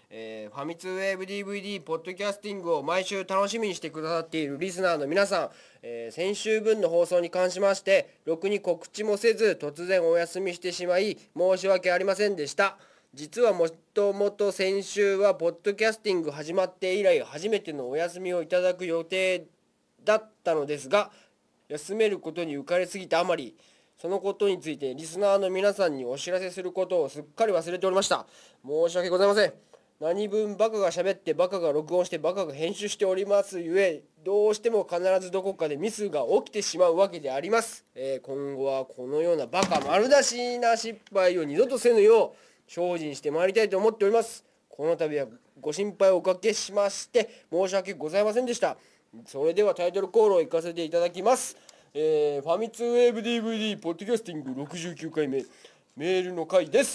ファミ通ウェーブ DVD ポッドキャスティングを毎週楽しみにしてくださっているリスナーの皆さん、先週分の放送に関しましてろくに告知もせず突然お休みしてしまい申し訳ありませんでした。実はもともと先週はポッドキャスティング始まって以来初めてのお休みをいただく予定だったのですが、休めることに浮かれすぎたあまりそのことについてリスナーの皆さんにお知らせすることをすっかり忘れておりました。申し訳ございません。何分バカが喋ってバカが録音してバカが編集しておりますゆえ、どうしても必ずどこかでミスが起きてしまうわけであります。今後はこのようなバカ丸出しな失敗を二度とせぬよう精進してまいりたいと思っております。この度はご心配をおかけしまして申し訳ございませんでした。それではタイトルコールを行かせていただきます。ファミ通ウェーブ DVD ポッドキャスティング69回目メールの回です。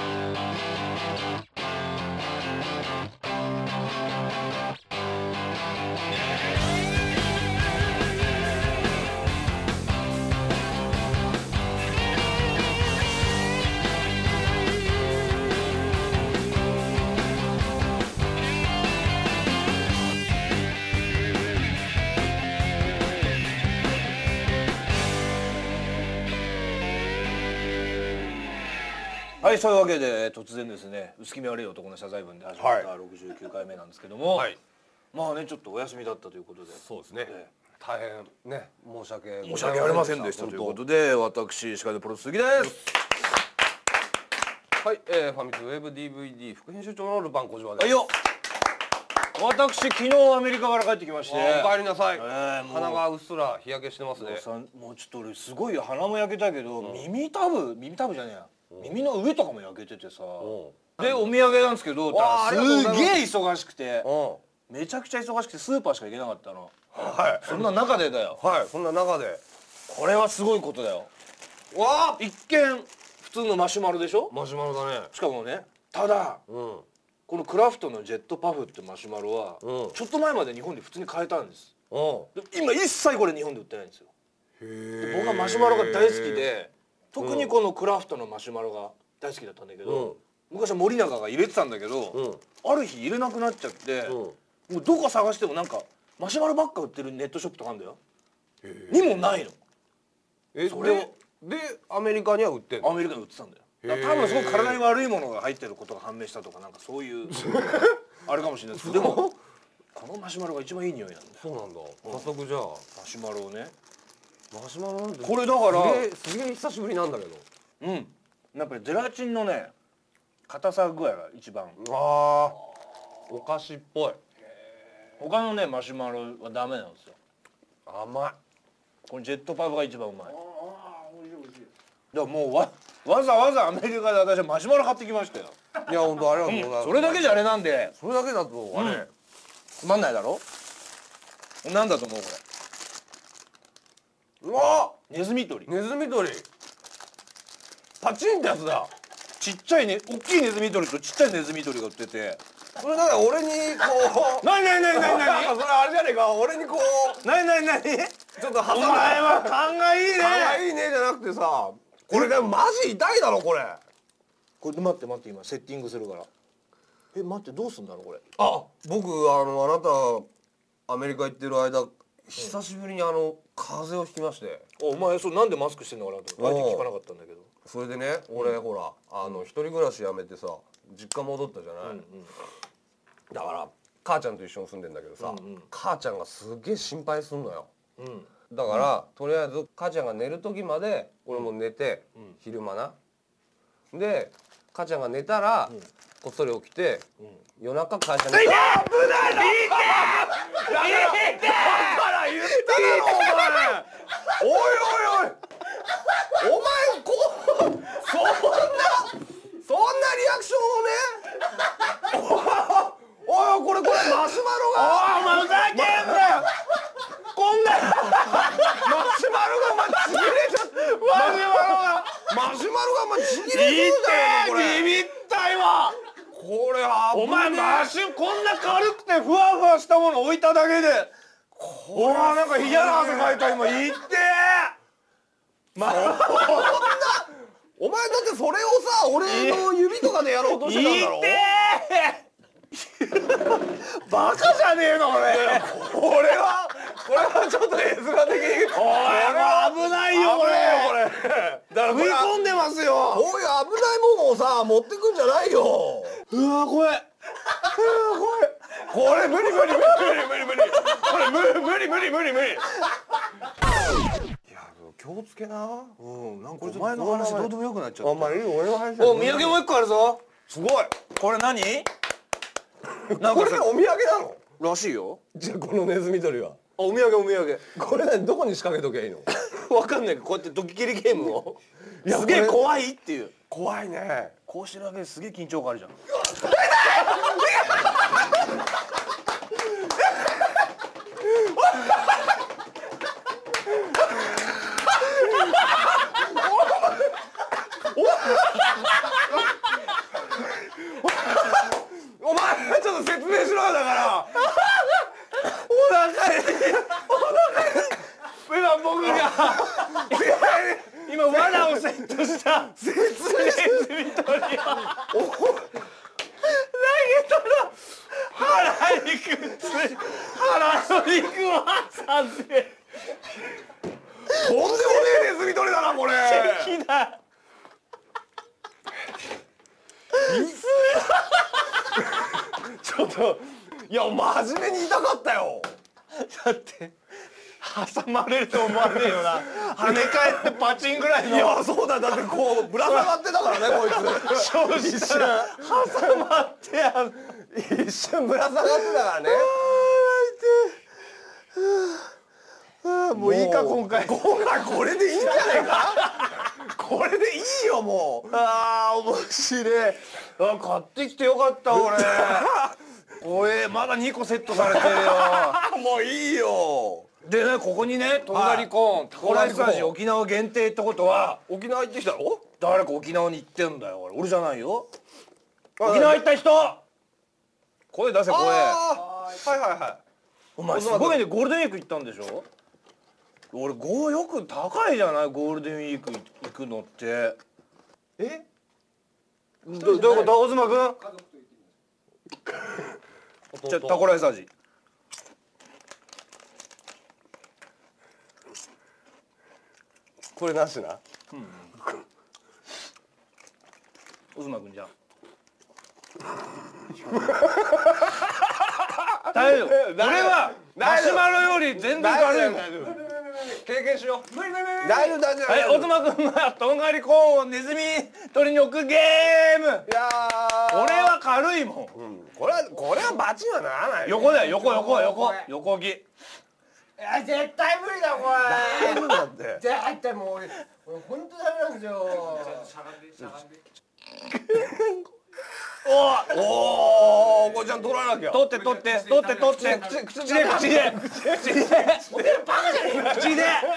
はい、そういうわけで突然ですね、薄気味悪い男の謝罪文で始まった69回目なんですけども、はい、まあねちょっとお休みだったということで、 そうですね、大変ね申し訳ありませんでしたということで、私司会のプロ鈴木です。 はい、ファミ通ウェブ DVD 副編集長のルパン小島です。 はいよ。私昨日アメリカから帰ってきまして。 お帰りなさい。鼻がうっすら日焼けしてますね。 もうちょっと俺すごいよ、鼻も焼けたけど、耳たぶじゃねえや、耳の上とかも焼けててさ、でお土産なんですけど、すげえ忙しくて、めちゃくちゃ忙しくてスーパーしか行けなかったの。はい、そんな中でだよ。 はい、そんな中でこれはすごいことだよ。 わあ、 一見普通のマシュマロでしょ。 マシュマロだね。 しかもね、ただこのクラフトのジェットパフってマシュマロはちょっと前まで日本で普通に買えたんです。今一切これ日本で売ってないんですよ。僕はマシュマロが大好きで、特にこのクラフトのマシュマロが大好きだったんだけど、昔は森永が入れてたんだけど、ある日入れなくなっちゃって、もうどこ探してもなんかマシュマロばっか売ってるネットショップとかあるんだよ。にもないの。それをでアメリカには売ってんの。 アメリカに売ってたんだよ。多分すごく体に悪いものが入ってることが判明したとか、なんかそういうあれかもしれないですけど、でもこのマシュマロが一番いい匂いなんだよ。 そうなんだ。早速じゃあマシュマロをね、 マシュマロなんてこれだからすげえ久しぶりなんだけど、 やっぱりゼラチンのね硬さ具合が一番。 ああ、お菓子っぽい。 他のねマシュマロはダメなんですよ。 甘い。 このジェットパフが一番うまい。だからもうわざわざアメリカで私はマシュマロ買ってきましたよ。 いや本当ありがとうございます。 それだけじゃあれなんで、 それだけだとあれつまんないだろ。なんだと思うこれ。 うわ、 ネズミ捕り。 ネズミ捕り。パチンってやつだ。 ちっちゃいね、大きいネズミ捕りとちっちゃいネズミ捕りが売ってて。 それなんか俺にこう。 なにそれあれじゃねえか。俺にこう。 なにちょっと挟お前は勘がいいね。 可愛いねじゃなくてさ、これでもマジ痛いだろこれ。 これ待って今セッティングするから。待ってどうすんだろうこれ。 あ、僕あなたアメリカ行ってる間久しぶりに風邪をひきまして。 お前それなんでマスクしてんのかなと思って聞かなかったんだけど。 それでね、俺ほら一人暮らしやめてさ実家戻ったじゃない。だから母ちゃんと一緒に住んでんだけどさ、母ちゃんがすげえ心配すんのよ。だからとりあえず母ちゃんが寝る時まで俺も寝て、昼間な。で母ちゃんが寝たらこっそり起きて、夜中母ちゃんに「危ないの！だから言っただろお前！おいおいおい！お前そんなリアクションをねおいこれマシュマロがお前ふざけんなよ。こんなマシュマロがお前ちぎれちゃってマシュマロがお前ちぎれちゃうじゃんこれ。 ビビった今。 これお前こんな軽くてふわふわしたもの置いただけで、ほらなんか嫌な汗かいた今。いってお前だってそれをさ俺の指とかでやろうとしてたんだろ。 バカじゃねえの俺。 これはちょっと絵面的におい、危ないよこれ。 だから食い込んでますよ。 こういう危ないものをさ持ってくんじゃないよ。 うわ怖い。 これ無理。これ無理。いや気をつけな。 なんかお前の話どうでもよくなっちゃった。 あんまり俺の話。 お、土産もう一個あるぞ。 すごい。 これ何？なんかこれお土産なの？ らしいよ。 じゃあこのネズミ捕りは。 お土産。 これ何どこに仕掛けときゃいいの？ わかんないけどこうやってドキキリゲームを。 いやすげえ怖いっていう。 怖いね。 こうしてるだけですげえ緊張感あるじゃん。 お前ちょっと説明しろよだから。 お腹に今僕が今罠をセットしたネズミ捕りを投げたら腹にくっつい腹の肉を挟んでとんでもねえネズミ捕りだなこれ。 敵だ。 ちょっといや真面目に言いたかったよ。 だって挟まれると思わねえよな。跳ね返ってパチンぐらいの。 いやそうだ。だってこうぶら下がってたからねこいつ。 一瞬挟まって一瞬ぶら下がってたからね。 もういいか今回これでいいんじゃねえか。これでいいよもう。 あー面白い。あ買ってきてよかった俺。おいまだ2個セットされてるよ。 もういいよ。 でねここにねとんがりコーンタコライス味沖縄限定ってことは沖縄行ってきたろ。 誰か沖縄に行ってんだよ俺じゃないよ。沖縄行った人声出せ声。 はい。 お前すごいね。ゴールデンウィーク行ったんでしょ。俺よく高いじゃないゴールデンウィーク行くのって。 え？ どういうこと大妻君？じゃあタコライス味。 これなしな。 大妻君じゃ大丈夫。俺はマシュマロより全然軽いもん。 経験しよう。 大丈夫。はい大妻君がとんがりコーンをネズミ取りに置くゲーム。 いや俺は軽いもん。 これはバチにはならない。 横だよ横木。 いや絶対無理だこれ。 大丈夫だって。 絶対もう俺本当ダメなんですよ。 おおこれちゃん取らなきゃ。 取って口でバカじゃねえ口で。イ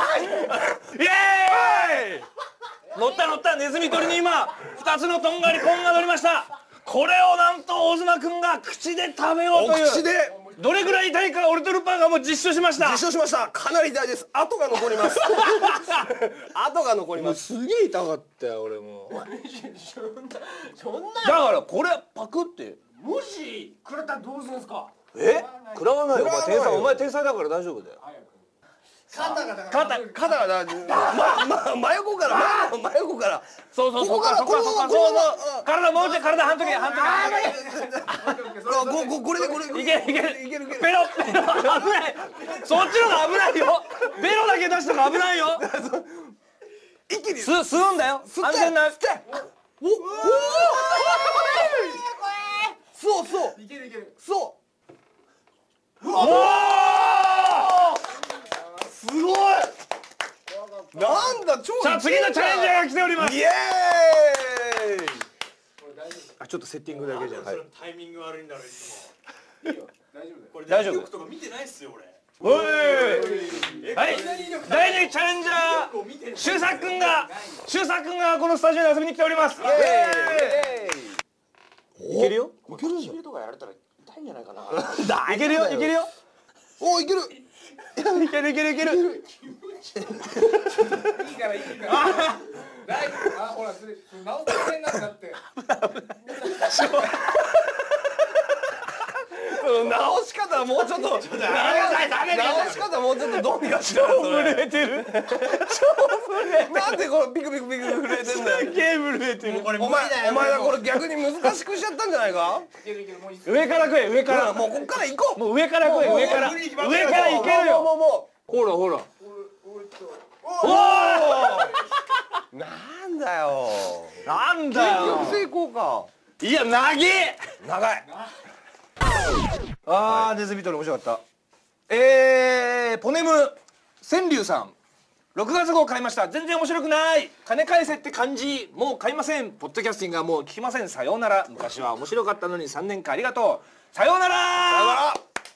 エーイ。乗ったネズミ捕りに今2つのとんがりコーンが乗りました。これをなんと大妻君が口で食べようという。 口でどれぐらい痛いかオルトルパーがもう実証しました。 かなり痛いです。跡が残ります。跡が残ります。 すげえ痛かったよ俺も。 そんなだからこれパクってもし食らったらどうするんですか。 食らわないよ。お前天才だから大丈夫だよ。 肩が真横からそうそこ体もうちょい体半時これでいけるペロ危ない。そっちのが危ないよ。ベロだけ出したら危ないよ。 一気に吸うんだよ。安全な。 そういける。 そうおおすごい。 なんだ超さあ次のチャレンジャーが来ております。 イエーイ。 ちょっとセッティングだけじゃん。 タイミング悪いんだろいつも。いいよ大丈夫。 大丈夫。 とか見てないっすよ俺。 おいはい第2チャレンジャー周作君がこのスタジオに遊びに来ております。いけるよ。 いけるじゃん。 とかやられたら痛いんじゃないかな。 いけるよ。 おいける。 いける。 いいからほらそれ直す変なんだって。 直し方はもうちょっと直し方もうちょっとどうにかしろよ。 震えてる。 なんでこれピクピクピク震えてんだよ。 すげえ震えてる。 お前がこれ逆に難しくしちゃったんじゃないか。 上から食え、上から。 もうこっから行こう。 もう上から食え、上から。上から行けるよ。ほらほら。 なんだよ。 なんだよ。 結局成功か。 いや、長え。 長い。 あー、ネズミ捕り面白かった。ポネム川柳さん、6月号買いました。全然面白くない。金返せって感じ。もう買いません。ポッドキャスティングはもう聞きません。さようなら。昔は面白かったのに3年間ありがとう。さようなら。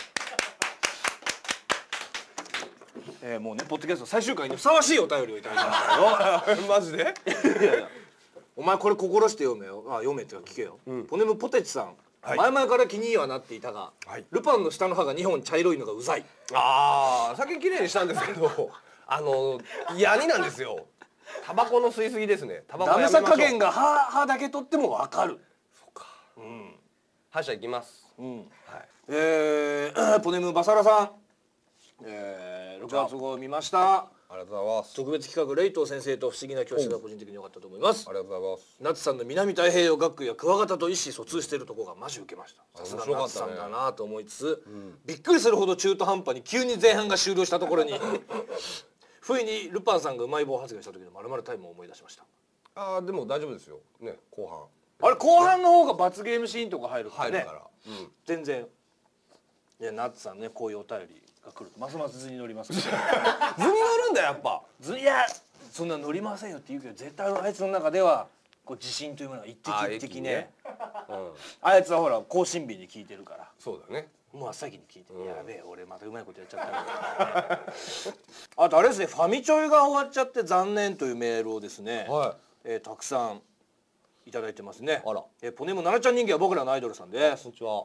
もうね、ポッドキャスト最終回にふさわしいお便りをいただきましたよ。 マジで？ いやいや、お前これ心して読めよ。読めってか聞けよ。ポネムポテチさん、前々から気にはなっていたが、ルパンの下の歯が2本茶色いのがうざい。 ああ、先きれいにしたんですけど、ヤニなんですよ。タバコの吸いすぎですね。タバコダやめましょう。 メさ加減が歯だけ取ってもわかる。 歯医者行きます。 ポネムバサラさん、6月号見ました。 ありがとうございます。 特別企画レイト先生と不思議な教室が個人的に良かったと思います。 ありがとうございます。 ナツさんの南太平洋学区やクワガタと意思疎通しているところがマジ受けました。さすがナツさんだなと思いつつ、びっくりするほど中途半端に急に前半が終了したところに不意にルパンさんがうまい棒発言した時の〇〇タイムを思い出しました。 ああ、でも大丈夫ですよ。ね、後半。 あれ後半の方が罰ゲームシーンとか入るからね。 入るから。 全然。いや、ナッツさんね、こういうお便りが来るとますます図に乗ります。 図に乗るんだやっぱ。 いや、そんな乗りませんよって言うけど、絶対あいつの中ではこう自信というものが一滴一滴ね。あいつはほら更新日に聞いてるから。 そうだね。 もう真っ先に聞いて、やべえ俺またうまいことやっちゃったね。あとあれですね、ファミチョイが終わっちゃって残念というメールをですね、たくさんいただいてますね。 あら。 ポネム奈々ちゃん人気は僕らのアイドルさんです。 こんにちは。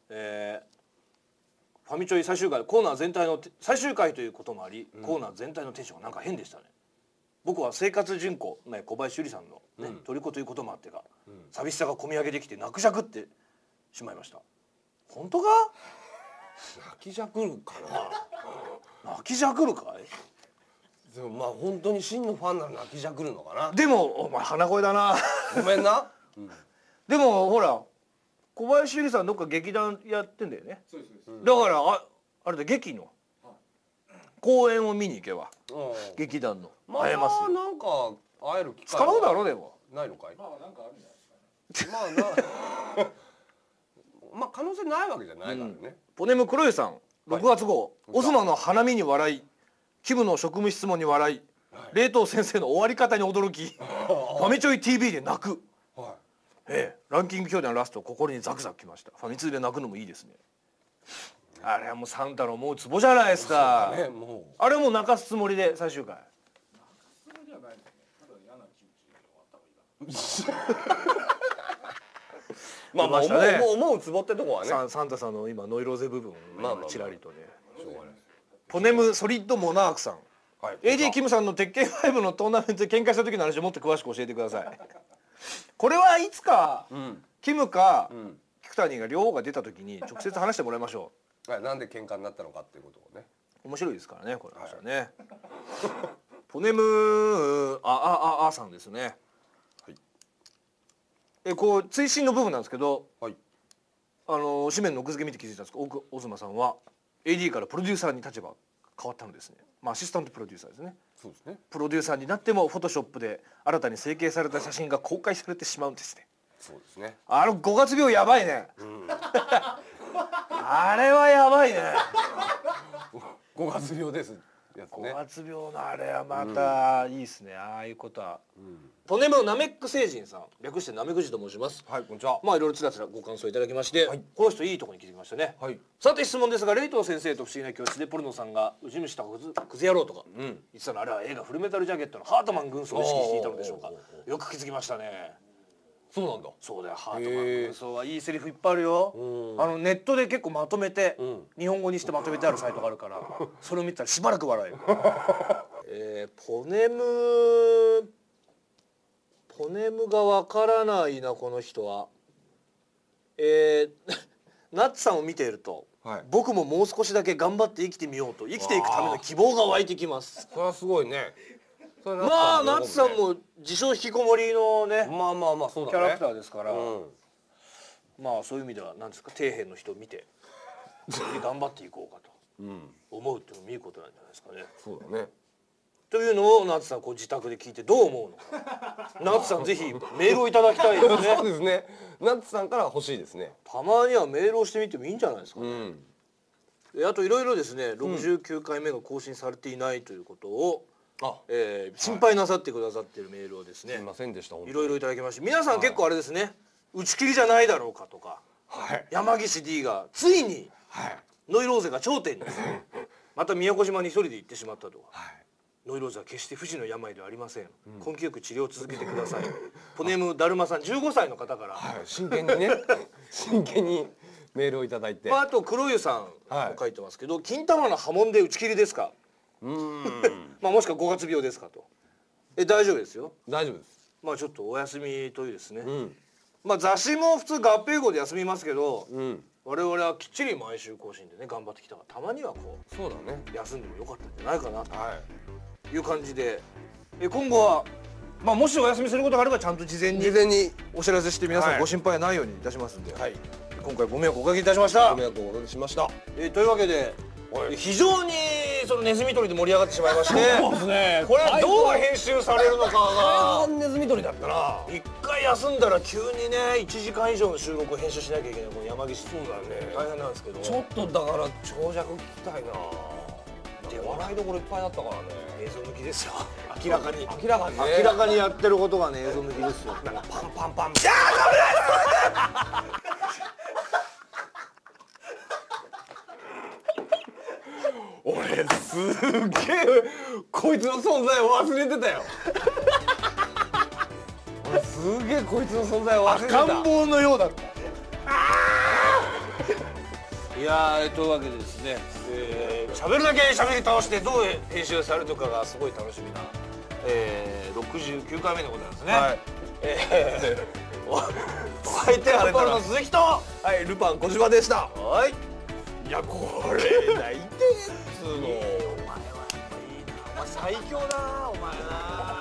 ファミチョイ最終回、コーナー全体の最終回ということもあり、コーナー全体のテンションがなんか変でしたね。僕は生活順子、小林由里さんのね、虜ということもあってか、寂しさが込み上げてきて泣くじゃくってしまいました。本当か？ 泣きじゃくるかな。泣きじゃくるかい？ でもまあ本当に真のファンなら泣きじゃくるのかな。 でもお前鼻声だな。 ごめんな。 でもほら小林由里さんどっか劇団やってんだよね。 そうですそうです。 だからあれだ、劇の公演を見に行けば劇団の会えますよ。 なんか会える機会使うだろでも。 ないのかい。 まあなんかあるんじゃないですかね。 まあ可能性ないわけじゃないからね。 ポネム黒湯さん6月号、オズマの花見に笑い、キムの職務質問に笑い、冷凍先生の終わり方に驚き、ファミチョイ TV で泣く。ランキング表でのラスト心にザクザクきました。ファミ通で泣くのもいいですね。あれはもうサンタの思うツボじゃないですか。あれも泣かすつもりで最終回。 それではないですね。ただ嫌な気持ちで終わった方がいいかまあまあ思うツボってとこはね。 サンタさんの今ノイローゼ部分をちらりとね。 しょうがない。 ポネムソリッドモナークさん、AD キムさんの鉄拳5のトーナメントで喧嘩した時の話をもっと詳しく教えてください。これはいつか、キムか、菊谷が両方が出た時に直接話してもらいましょう。なんで喧嘩になったのかっていうことをね。 面白いですからねこれ話はね。ポネムさんですね。こう追伸の部分なんですけど、紙面の奥付け見て気づいたんですけど、オズマさんは AD からプロデューサーに立場変わったのですね。アシスタントプロデューサーですね。 そうですね。 プロデューサーになってもフォトショップで新たに整形された写真が公開されてしまうんですね。 そうですね。 5月病やばいね。あれはやばいね。 5月病です。 5月病のあれはまたいいですね。ああいうことは。ポネムナメック星人さん、略してナメクジと申します。 はい、こんにちは。 まあいろいろつらつらご感想いただきまして、この人いいところに気づきましたね。さて質問ですが、レイト先生と不思議な教室でポルノさんがウジ虫とクズ野郎とか言ってたの、あれは映画フルメタルジャケットのハートマン軍曹を意識していたのでしょうか。よく気づきましたね。 そうなんだ。 そうだよ、ハートマン軍曹はいいセリフいっぱいあるよ。ネットで結構まとめて、日本語にしてまとめてあるサイトがあるから、それを見たらしばらく笑える。ポネムがわからないなこの人は。 ナッツさんを見ていると、 はい、 僕ももう少しだけ頑張って生きてみようと生きていくための希望が湧いてきます。 それはすごいね。 まあナッツさんも自称引きこもりのね、 まあまあまあそうだね、 キャラクターですから、まあそういう意味では何ですか、底辺の人を見て頑張っていこうかと思うっていうのもいいことなんじゃないですかね。 そうだね。 というのをナッツさんこう自宅で聞いてどう思うのかナッツさんぜひメールをいただきたいですね。 そうですね。ナッツさんから欲しいですね。 たまにはメールをしてみてもいいんじゃないですかね。あといろいろですね、69回目が更新されていないということを、心配なさってくださっているメールをですね、 すいませんでした。 いろいろいただきまして、皆さん結構あれですね、打ち切りじゃないだろうかとか、山岸 D がついにノイローゼが頂点にまた宮古島に一人で行ってしまったとか、ノイローゼは決して不治の病ではありません、根気よく治療を続けてください。ポネームだるまさん15歳の方から、 真剣にね真剣にメールをいただいて、 あと黒湯さんも書いてますけど、金玉の波紋で打ち切りですか、まあもしくは5月病ですかと。大丈夫ですよ。 大丈夫です。 まあちょっとお休みというですね、まあ雑誌も普通合併号で休みますけど、我々はきっちり毎週更新でね頑張ってきたから、たまにはこうそうだね、 休んでもよかったんじゃないかなという感じで、今後はまあもしお休みすることがあればちゃんと事前にお知らせして皆さんご心配ないようにいたしますんで、今回ご迷惑おかけいたしました。 ご迷惑をおかけしました。 というわけで非常にそのネズミ捕りで盛り上がってしまいまして、 そうですね。 これどう編集されるのかがネズミ捕りだったな。 一回休んだら急にね1時間以上の収録を編集しなきゃいけない、この山岸、 そうだね、 大変なんですけど、 ちょっとだから長尺聞きたいな。で笑いどころいっぱいだったからね。 映像抜きですよ、明らかに明らかにね、 明らかにやってることがね映像抜きですよ。 パンパンパン、俺すげえこいつの存在を忘れてたよ。俺すげえこいつの存在を忘れてた。 赤ん坊のようだった。いやというわけでですね、喋るだけ喋り倒してどう編集されるのかがすごい楽しみな、69回目でございますね。お相手はルパンの鈴木と、 ルパン小島でした。 いやこれ泣いてっつうの、お前はやっぱいいな、お前最強だなお前な。